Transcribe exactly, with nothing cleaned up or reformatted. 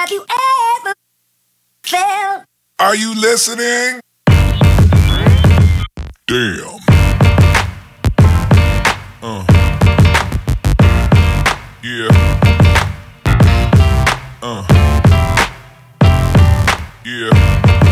Have you ever felt? Are you listening? Damn. Uh. Yeah. Uh. Yeah.